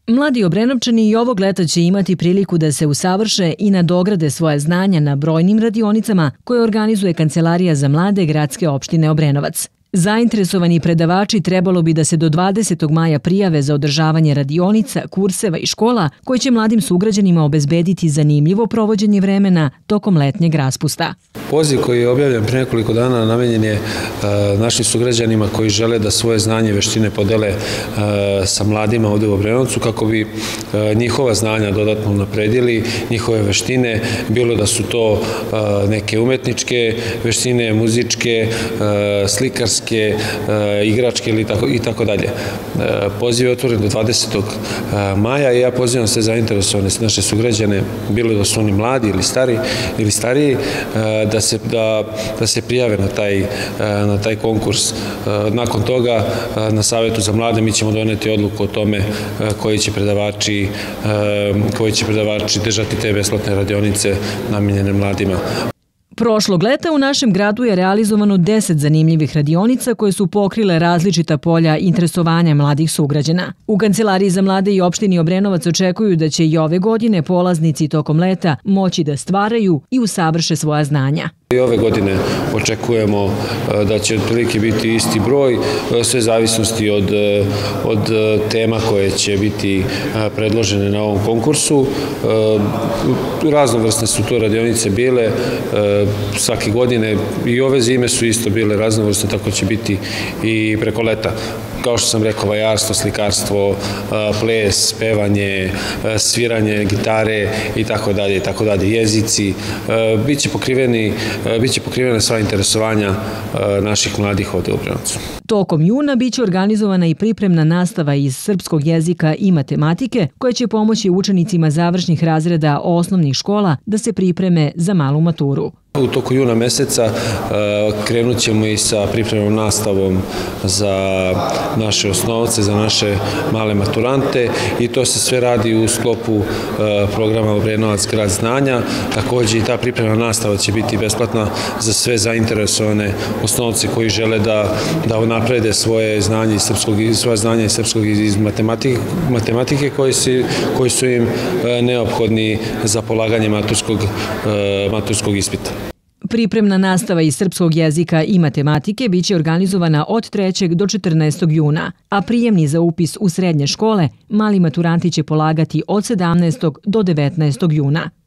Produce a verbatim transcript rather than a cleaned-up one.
Mladi Obrenovčani i ovog leta će imati priliku da se usavrše i nadograde svoje znanja na brojnim radionicama koje organizuje Kancelarija za mlade gradske opštine Obrenovac. Zainteresovani predavači trebalo bi da se do dvadesetog maja prijave za održavanje radionica, kurseva i škola koji će mladim sugrađanima obezbediti zanimljivo provođenje vremena tokom letnjeg raspusta. Poziv koji je objavljen pre nekoliko dana namenjen je našim sugrađanima koji žele da svoje znanje i veštine podele sa mladima ovde u Obrenovcu kako bi njihova znanja dodatno napredili, njihove veštine, bilo da su to neke umetničke veštine, muzičke, slikarske, igračke i tako dalje. Poziv je otvoren do dvadesetog maja i ja pozivam sve zainteresovane naše sugrađane, bilo da su oni mladi ili stari ili stariji, da se, da, da se prijave na taj, na taj konkurs. Nakon toga na Savetu za mlade mi ćemo doneti odluku o tome koji će predavači, koji će predavači držati te besplatne radionice namenjene mladima. Prošlog leta u našem gradu je realizovano deset zanimljivih radionica koje su pokrile različita polja interesovanja mladih sugrađana. U Kancelariji za mlade i opštini Obrenovac očekuju da će i ove godine polaznici tokom leta moći da stvaraju i usavrše svoja znanja. I ove godine očekujemo da će otprilike biti isti broj, sve zavisnosti od, od tema koje će biti predložene na ovom konkursu. Raznovrsne su to radionice bile, svake godine i ove zime su isto bile raznovrsne, tako će biti i preko leta. Kao što sam rekao, vajarstvo, slikarstvo, ples, pevanje, sviranje, gitare i tako dalje, i tako dalje, jezici. Biće pokriveni, biće pokrivena sva interesovanja naših mladih ovde u Obrenovcu. Tokom juna biće organizovana i pripremna nastava iz srpskog jezika i matematike koja će pomoći učenicima završnih razreda osnovnih škola da se pripreme za malu maturu. U toku juna meseca krenut ćemo i sa pripremnom nastavom za naše osnovce, za naše male maturante i to se sve radi u sklopu programa Obrenovac grad znanja. Takođe i ta pripremna nastava će biti besplatna za sve zainteresovane osnovce koji žele da, da naprede svoje znanje iz srpskog, svoje znanje iz srpskog i iz matematike, matematike koji, si, koji su im neophodni za polaganje maturskog, maturskog ispita. Pripremna nastava iz srpskog jezika i matematike biće organizovana od trećeg do četrnaestog juna, a prijemni za upis u srednje škole mali maturanti će polagati od sedamnaestog do devetnaestog juna.